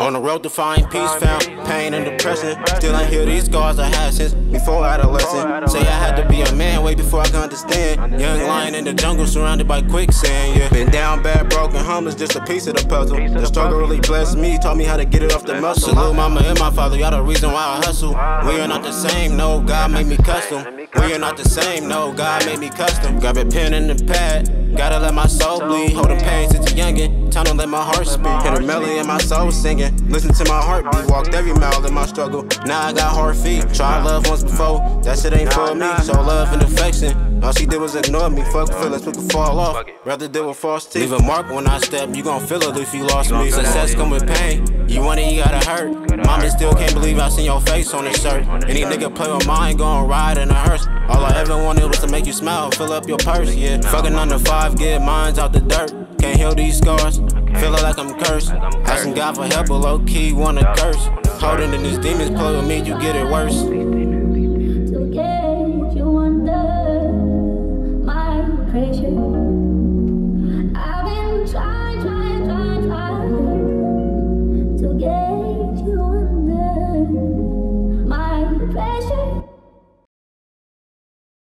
On the road to find peace, found pain and depression. Still ain't heal these scars I had since before adolescence. Say I had to be a man way before I could understand. Young lion in the jungle surrounded by quicksand, yeah. Been down bad, broken, homeless, just a piece of the puzzle. The struggle really blessed me, taught me how to get it off the muscle. Salute mama and my father, y'all the reason why I hustle. We are not the same, no, God made me custom. We are not the same, no, God made me custom. Grab a pen and a pad, gotta let my soul bleed. Holding pain since a youngin', time to let my heart speak. Hit a melody in my soul singing, listen to my heartbeat. Walked every mile in my struggle, now I got hard feet. Tried love once before, that shit ain't for me. Show love and affection, all she did was ignore me. Fuck feelings, we could fall off, rather deal with false teeth. Leave a mark when I step, you gon' feel it if you lost me. Success come with pain, you want it, you gotta hurt. Mama still can't believe I seen your face on the shirt. Any nigga play with mine, gon' ride in a hearse. All I ever wanted was to make you smile, fill up your purse, yeah. Fucking under 5, get mines out the dirt. Can't heal these scars, feeling like I'm cursed. Asking God for help, but low-key wanna curse. Holding in these demons, play with me, you get it worse.